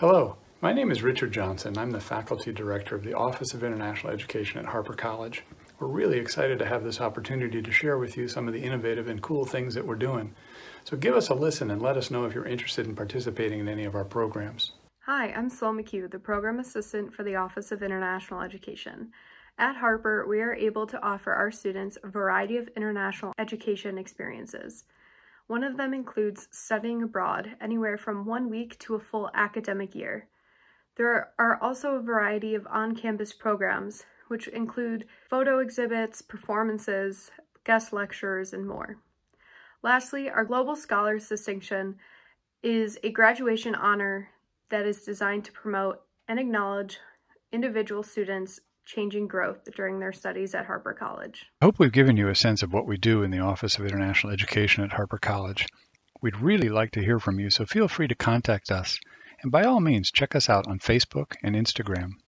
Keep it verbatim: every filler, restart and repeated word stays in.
Hello, my name is Richard Johnson. I'm the Faculty Director of the Office of International Education at Harper College. We're really excited to have this opportunity to share with you some of the innovative and cool things that we're doing. So give us a listen and let us know if you're interested in participating in any of our programs. Hi, I'm Sloan McHugh, the Program Assistant for the Office of International Education. At Harper, we are able to offer our students a variety of international education experiences. One of them includes studying abroad, anywhere from one week to a full academic year. There are also a variety of on-campus programs, which include photo exhibits, performances, guest lectures, and more. Lastly, our Global Scholars Distinction is a graduation honor that is designed to promote and acknowledge individual students' changing growth during their studies at Harper College. I hope we've given you a sense of what we do in the Office of International Education at Harper College. We'd really like to hear from you, so feel free to contact us. And by all means, check us out on Facebook and Instagram.